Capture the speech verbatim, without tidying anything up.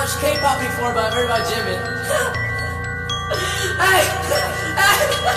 watched K-pop before, but I've heard about Jimin. Hey! Hey!